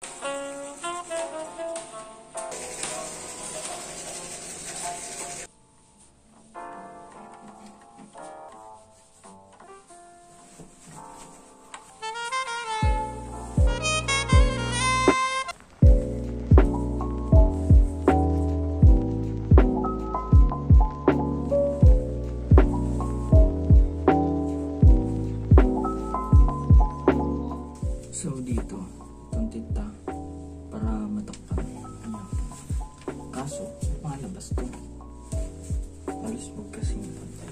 So dito, itong tinta para matakpan. Kaso, malabas to. Halos magkasing pantay.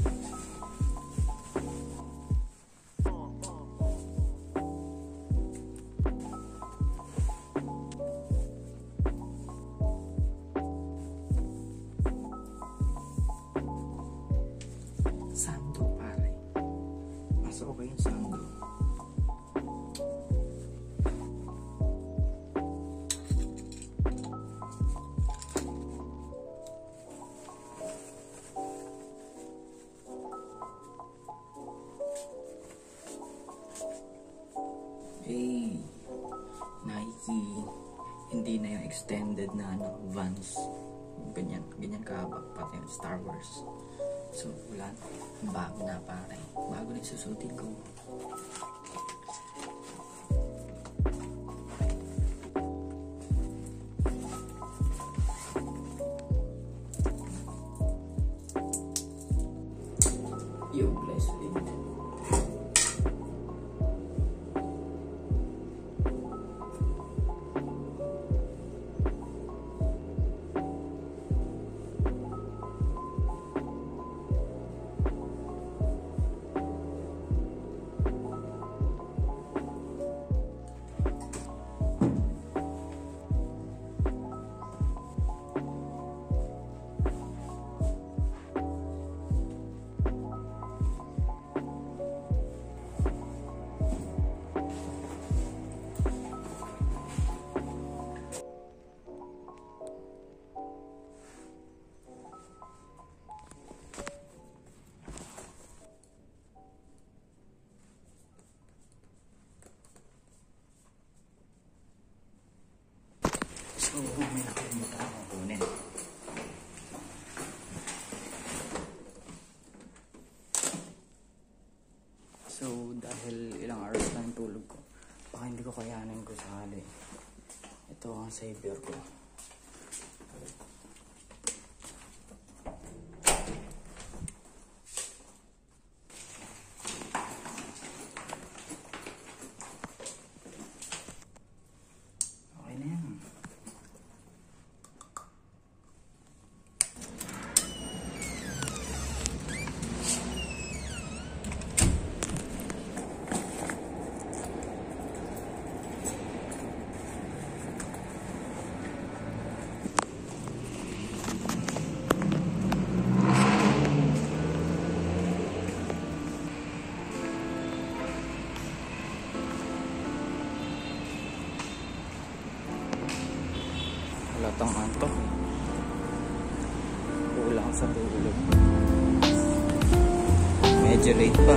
Sando pare. Mas okay yung sando. Hey, Nike, hindi na yung extended na Vans. Ganyan kahaba, pati yung Star Wars. So, wala, bago na pare. Bago na yung susutin ko. Yo, bless it. So, may nakalimutan akong kunin. So, dahil ilang hours na yung tulog ko, baka hindi ko kayanin ko sakali. Ito ang savior ko. Okay na yan. Halatang antok. Kulang sa tulog. Medyo late pa.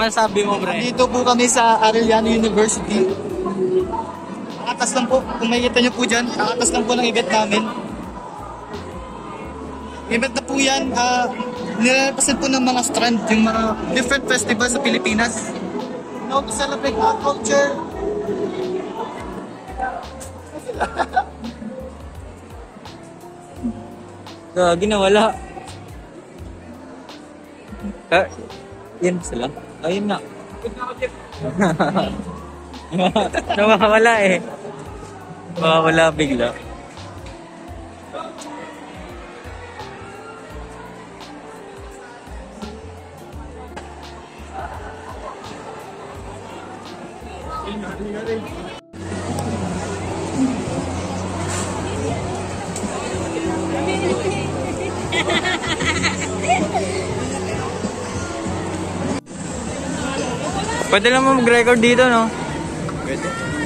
masasabi mo, pre? Dito po kami sa Arellano University. Atas lang po, kung makikita nyo po dyan, atas lang po ng event namin. Event na po yan, nilalapasan po ng mga strand, yung mga different festivals sa Pilipinas. You know, to celebrate our culture. Gagi na wala. Yan sila. Ayun na. Nawawala eh. Nawawala bigla. Pwede lang mo mag-record dito, no? Pwede.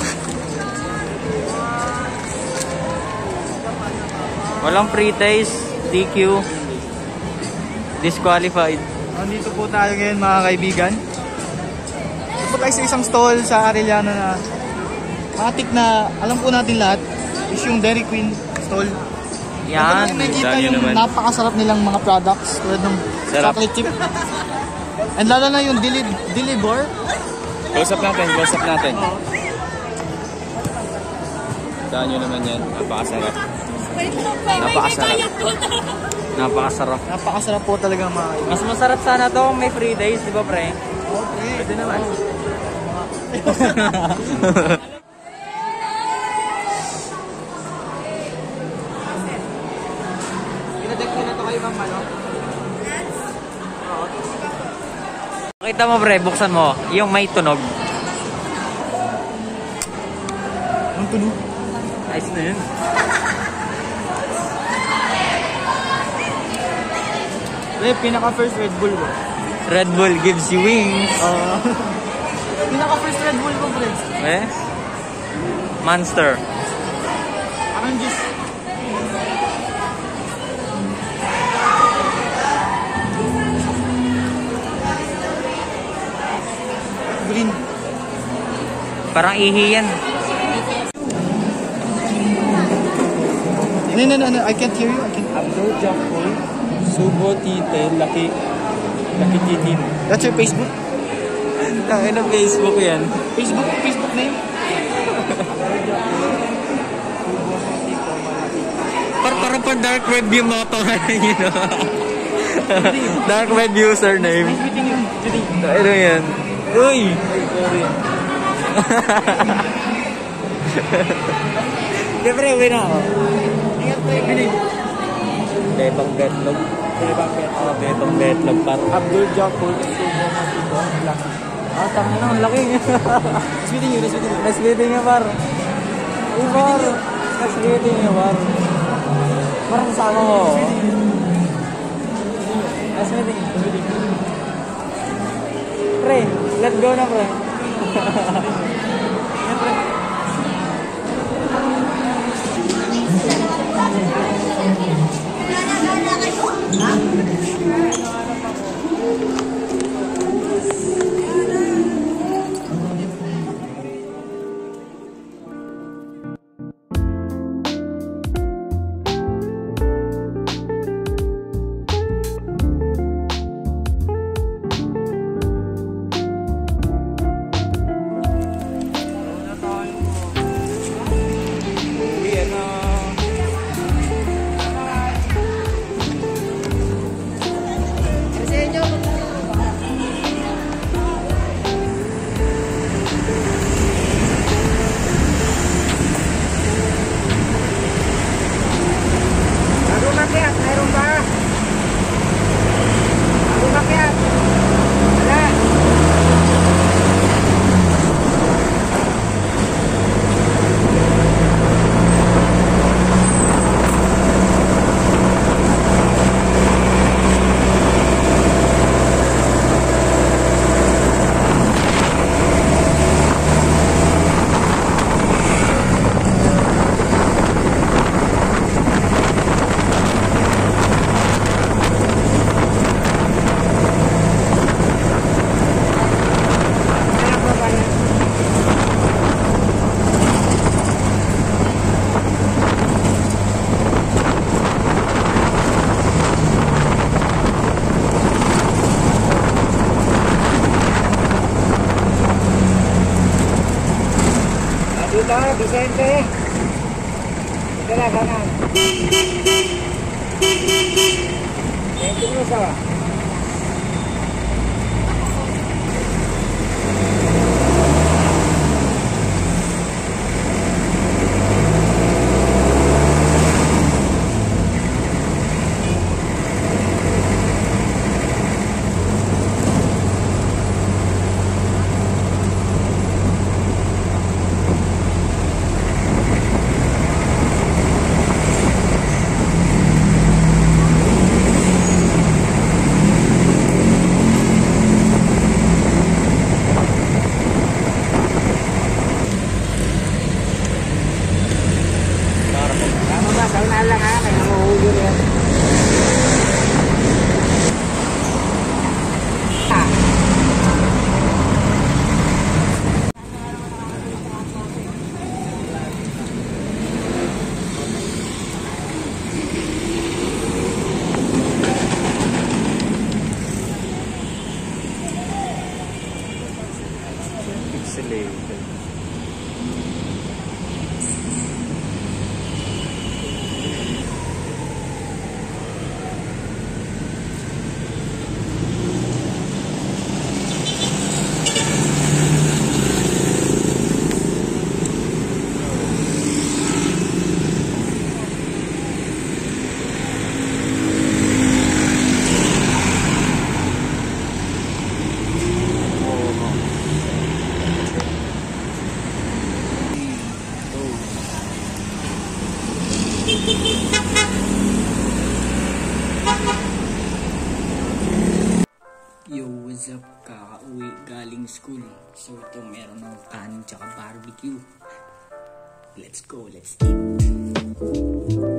Walang pre-taste, DQ, disqualified. Nandito po tayo ngayon mga kaibigan. Ito po tayo sa isang stall sa Arellano na matik na alam po natin lahat is yung Dairy Queen stall. Yan. Nakikita yung napakasarap nilang mga products tulad ng chocolate chip. And lalo na yung Dilibor. Close up natin. Saan nyo naman yan? Napakasarap. Napakasarap po talaga mga kaibigan. Mas masarap sana to kung may free days, di ba, pre? Okay. Pwede naman. Pinadek ko na to kayo bang ano? Kita mo, pre, buksan mo. Yung may tunog. Ang tunog. Nice na yun. Pinaka first Red Bull ko. Red Bull gives you wings. Pinaka first Red Bull ko, friends. Eh? Monster. Parang juice. Green. Parang ihi yan. No, I can't hear you. I can't. Abdul Jaffoy, Subo Tite, Laki Titin. That's your Facebook? Tangin na Facebook yan. Facebook name? Parang pa dark web yung mga pangalan yun. Dark web username. Nice meeting you, Judy. Ano yan? Uy! Siyempre, uwi na ako. Ingat tayo, Judy. Betong betlog. Betong betlog par. Abdul Jaffoy, Subo Matito, Laki. Tangin na, ang laki. Nice meeting you. Nice meeting you, par. Uy, par. Nice meeting you, par. Parang sama mo. Nice meeting you. Pre, let go na, pre. dito, Vicente. Ito na, kanan. Ito mo sa. Saunahan lang ha, may nanguhuli rin. Pixelated. Yo, what's up? Kakauwi galing school. So ito meron ng kanin tsaka barbecue. Let's go, let's eat.